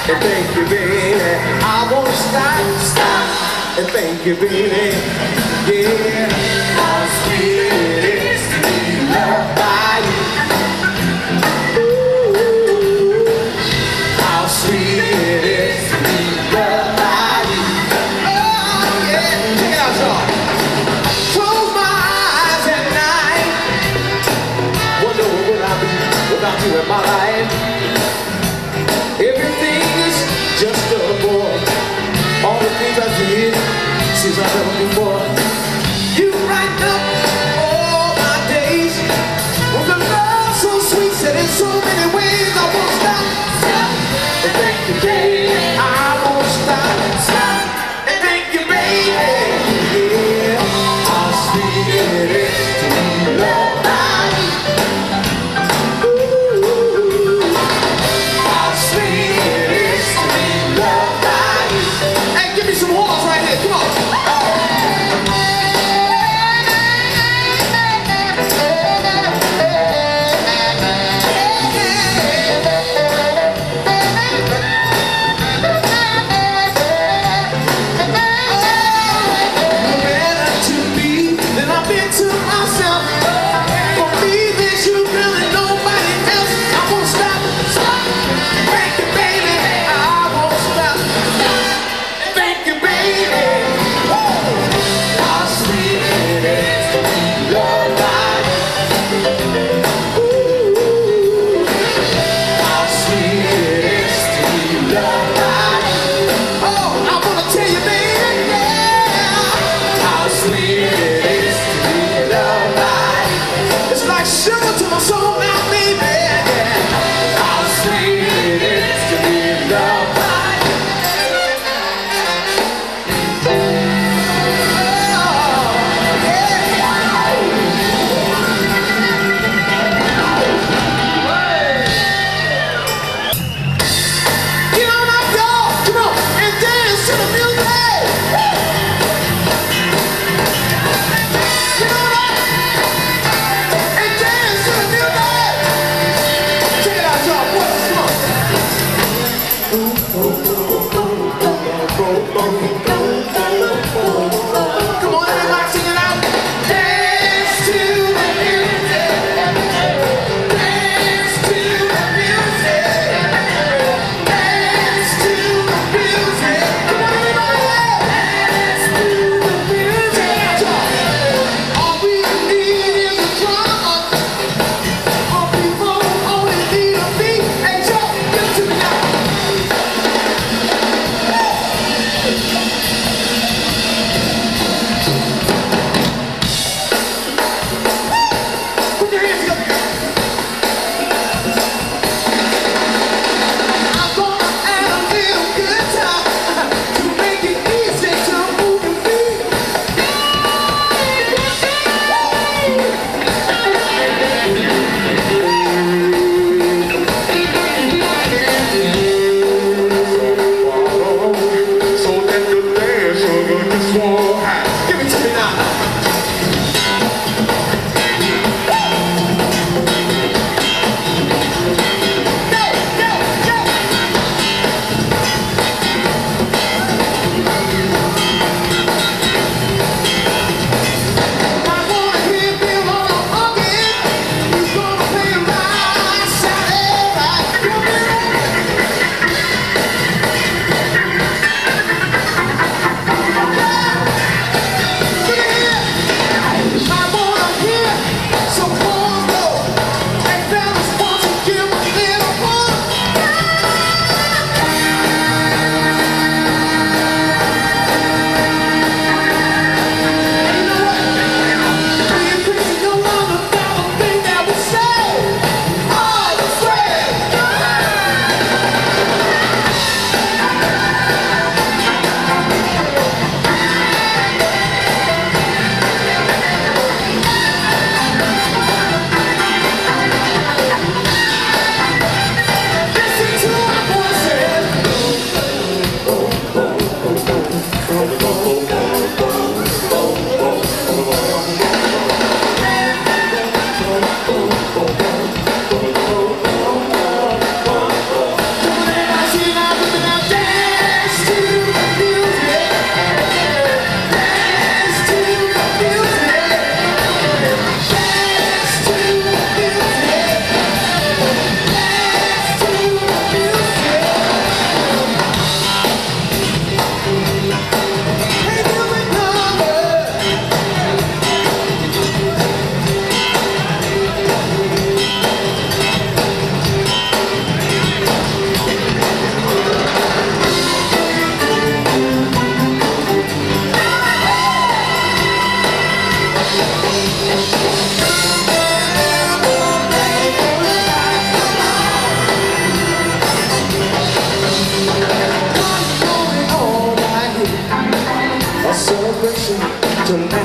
And thank you, baby. I won't stop. And thank you, baby. Yeah. How sweet it is to be loved by you. Ooh, how sweet it is to be loved by you. Oh, yeah. Check it out, y'all. Close my eyes at night. Wonder what would I be without you in my life. Everything is just a boy. All the things I did since I never before. You brighten up all my days with a love so sweet, said in so many ways. I won't stop. And thank you, baby. I won't stop. And thank you, baby. Yeah. How sweet it is to be loved by you. Ooh, how sweet it is to be loved by you. Hey, give me some horns right here. Come on.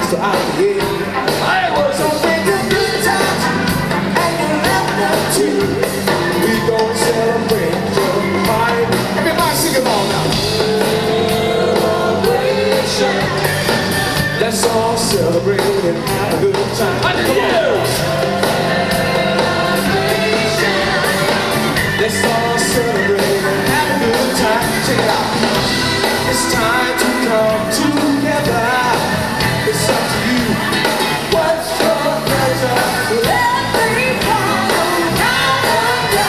master out of the air. So bring the good times and you left them too. We gon' celebrate the party. Everybody sing it all now. Celebration. Let's all celebrate and have a good time. Come on. Let's all celebrate and have a good time. Check it out. It's time to come together. It's up to you. What's your pleasure? Everyone around the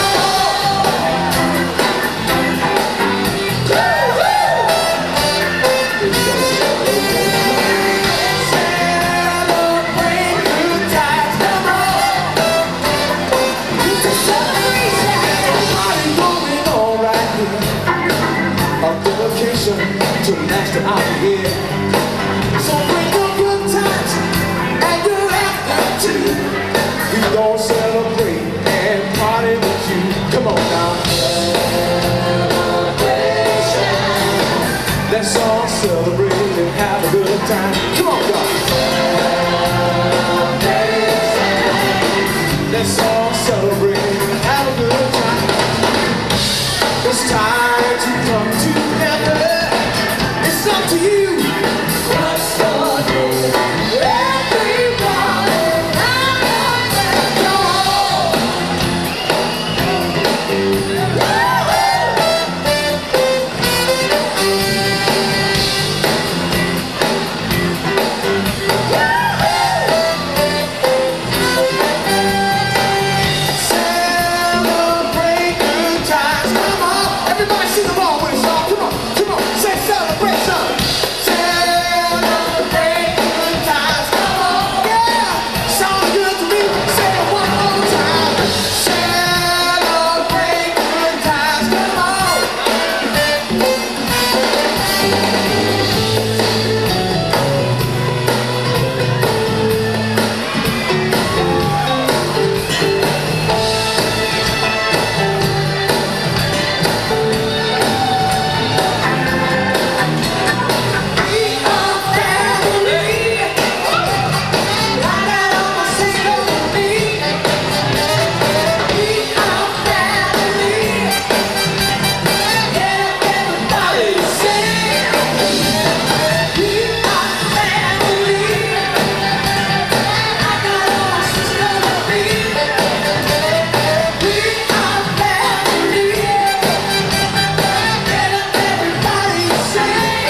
celebrate good times. Come on. It's a celebration. Party going on right here. A dedication to master out the air. So bring your good times and your laughter too. We gon' celebrate and party with you. Come on now. Celebration. Let's all celebrate and have a good time. Come on, y'all. Celebration. Let's all celebrate and have a good time. It's time to come together. It's up to you. What's your name? Everyone around the celebrate good times. Come on. Everybody sing along with us, y'all. Come on. Come on. Say celebration. Celebrate good times. Come on. Yeah. Sounds good to me. Say it one more time. Celebrate good times. Come on. We are family. Right out on the single beat. We are family. Get up, everybody, sing. We are family. I got all my sisters with me. We are family. Get up, everybody, sing.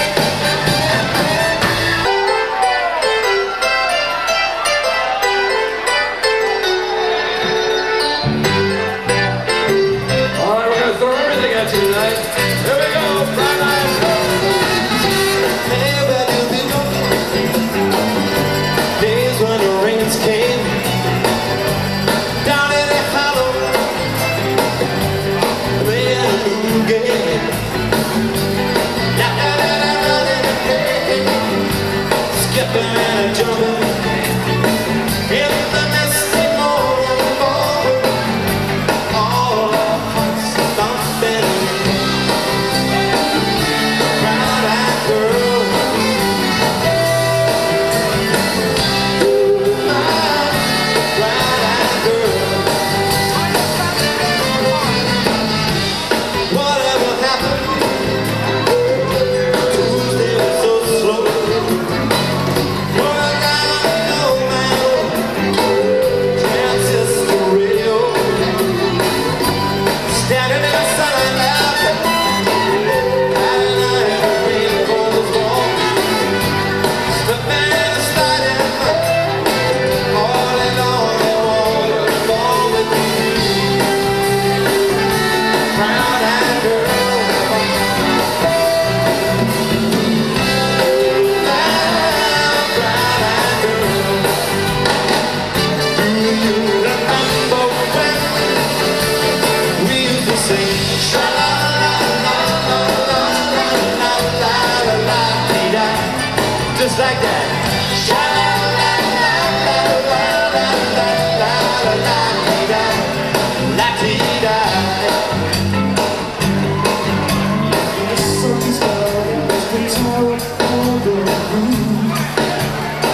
All right, we're gonna throw everything at you tonight. Here we go, Bright Eyes. Hey, where do we go? Days when the rains came down in the hollow, playing a new game. Running and playing, skipping and jumping in the misty morning morning. All our hearts thumping. Brown-eyed girl, ooh, my brown-eyed girl. Whatever happened? Tuesday was so slow. Work out no man, transistor radio. Standing in the sunlight laughing. At night the rainbow was gone. Slipping in the sliding mud. All in all, they wanted to fall with me. Brown-eyed girl. Brown-eyed girl. Do you remember when we used to sing sha-la-la-la-la-la-la-la-la-la-la-la-la-la-la-la, just like that? Sha-la-la-la-la-la-la-la-la-la-la-la-la-la. Something's got the guitar on the groove.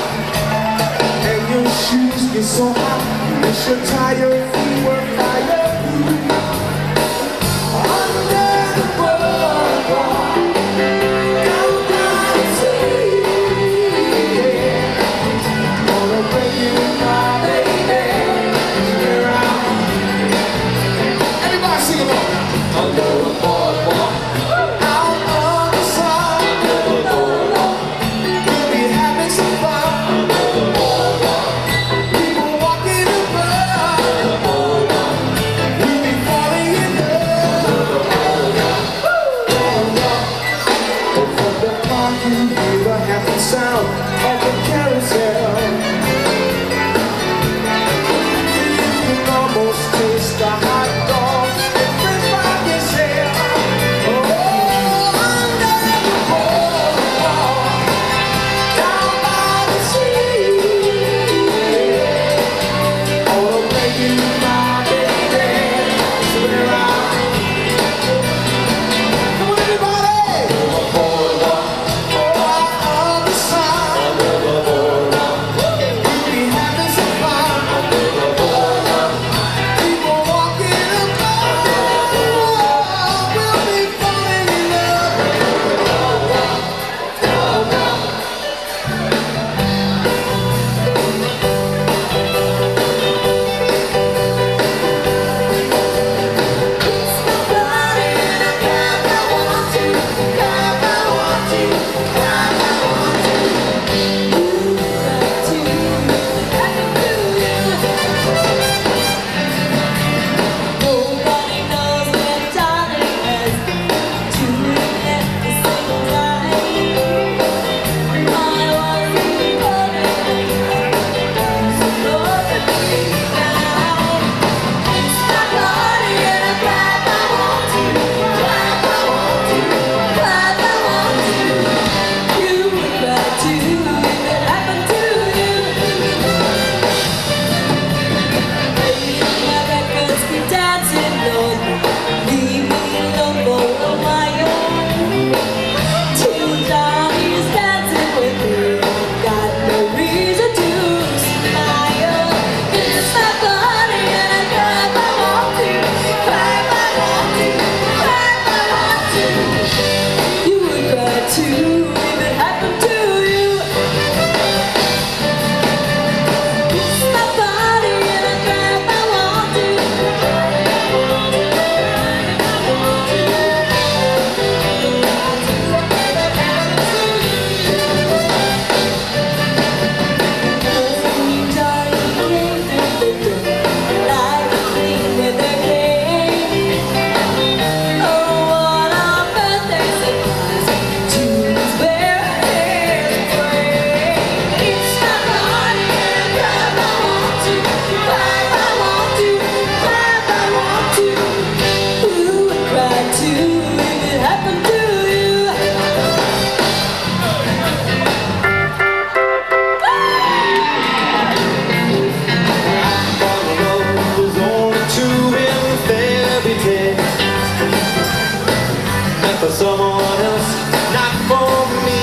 someone else, not for me.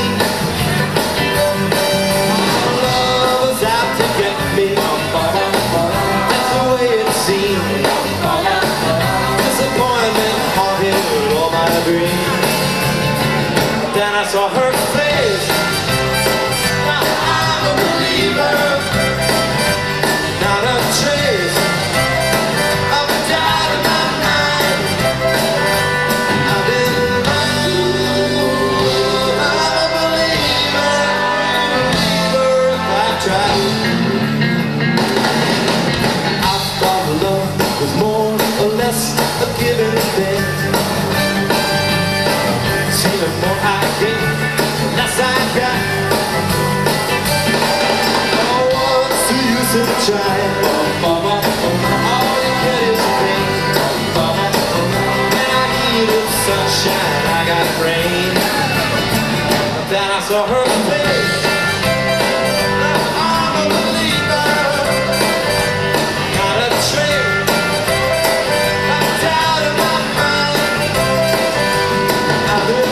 Love is out to get me. That's the way it seems. Disappointment haunted all my dreams. Then I saw her face. Now I'm a believer. Not a trace of a doubt in my mind. I've been love. I'm a believer if I try. I thought love was more or less a given thing. See, the more I get, the less I got. Oh, what's the use in trying? All you get is pain. When I needed sunshine, I got rain. Then I saw her face. Now I'm a believer. Not a trace of doubt in my mind. I've been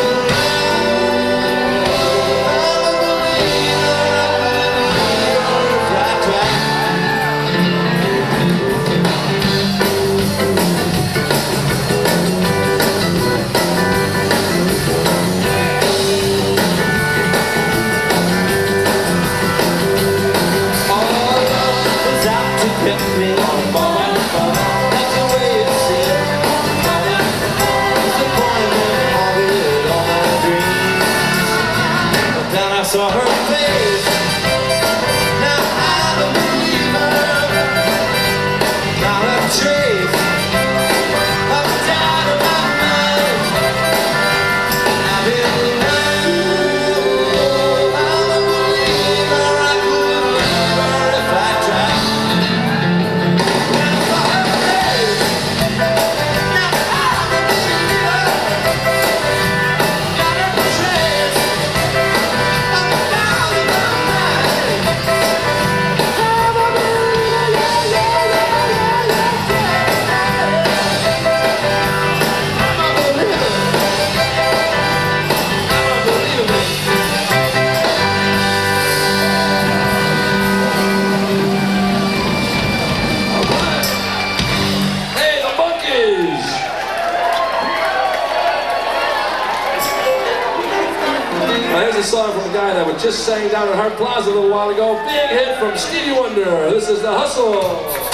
saw her face. Now I'm a believer. Not a trace of doubt in my mind. I've been love. I'm a believer. I could never if I tried. Now I saw her face. Now I'm a believer. Not a trace. Here's a song from a guy that was just sang down at Hart Plaza a little while ago. Big hit from Stevie Wonder. This is The Hustle.